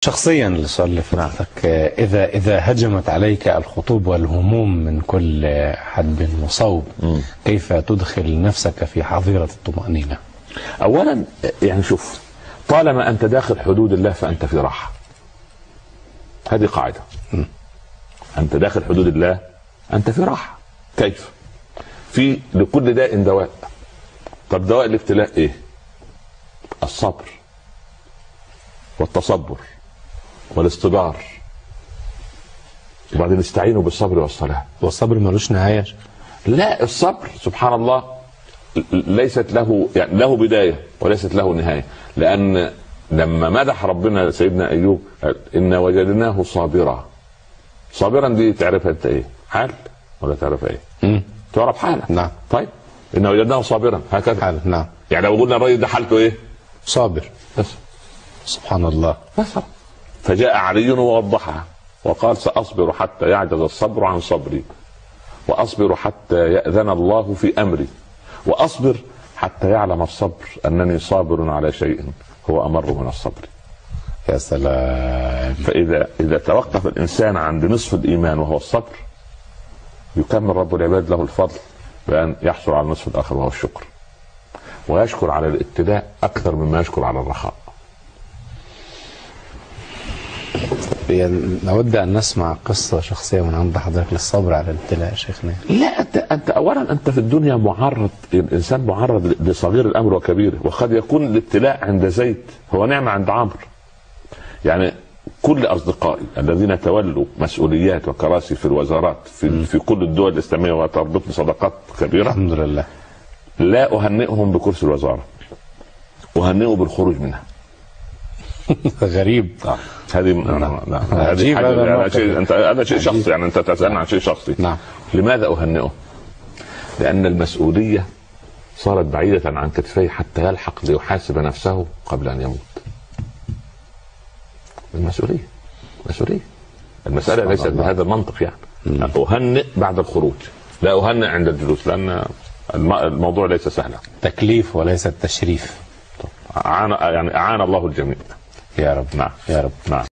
شخصيا السؤال اللي في رأسك، إذا هجمت عليك الخطوب والهموم من كل حدب وصوب، كيف تدخل نفسك في حظيرة الطمأنينة؟ أولا يعني شوف، طالما أنت داخل حدود الله فأنت في راحة. هذه قاعدة. أنت داخل حدود الله أنت في راحة. كيف؟ في لكل داء دواء. طب دواء الابتلاء إيه؟ الصبر والتصبر والاصطبار. وبعدين استعينوا بالصبر والصلاة. والصبر ملوش نهاية؟ لا، الصبر سبحان الله ليست له يعني له بداية وليست له نهاية. لأن لما مدح ربنا سيدنا أيوب إن وجدناه صابرا. صابرا دي تعرفها أنت إيه؟ حال ولا تعرفها إيه؟ تعرف حالة. نعم. طيب إن وجدناه صابرا هكذا حالة. نعم. يعني لو قلنا الرجل ده حالته إيه؟ صابر بس. سبحان الله. بس. فجاء علي ووضحها وقال سأصبر حتى يعجز الصبر عن صبري، وأصبر حتى يأذن الله في أمري، وأصبر حتى يعلم الصبر أنني صابر على شيء هو أمر من الصبر. يا سلام. فإذا توقف الإنسان عند نصف الإيمان وهو الصبر، يكمل رب العباد له الفضل بأن يحصل على النصف الآخر وهو الشكر، ويشكر على الابتلاء أكثر مما يشكر على الرخاء. نود أن نسمع قصة شخصية من عند حضرتك للصبر على الابتلاء يا شيخنا. لا، أنت أولا أنت في الدنيا معرض، الإنسان معرض لصغير الأمر وكبيره، وقد يكون الابتلاء عند زيد هو نعمة عند عمرو. يعني كل أصدقائي الذين تولوا مسؤوليات وكراسي في الوزارات في كل الدول الإسلامية وتربطني صداقات كبيرة الحمد لله، لا أهنئهم بكرسي الوزارة، أهنئه بالخروج منها. غريب. هذه هذا شيء شخصي، يعني انت تسألني عن شيء شخصي. نعم. لماذا أهنئه؟ لأن المسؤولية صارت بعيدة عن كتفيه حتى يلحق ليحاسب نفسه قبل أن يموت. مسؤولية. المسألة ليست بهذا المنطق. يعني أهنئ بعد الخروج، لا أهنئ عند الجلوس، لأن الموضوع ليس سهلا. تكليف وليس تشريف. أعان الله الجميع يا رب. نعم. يا رب. نعم.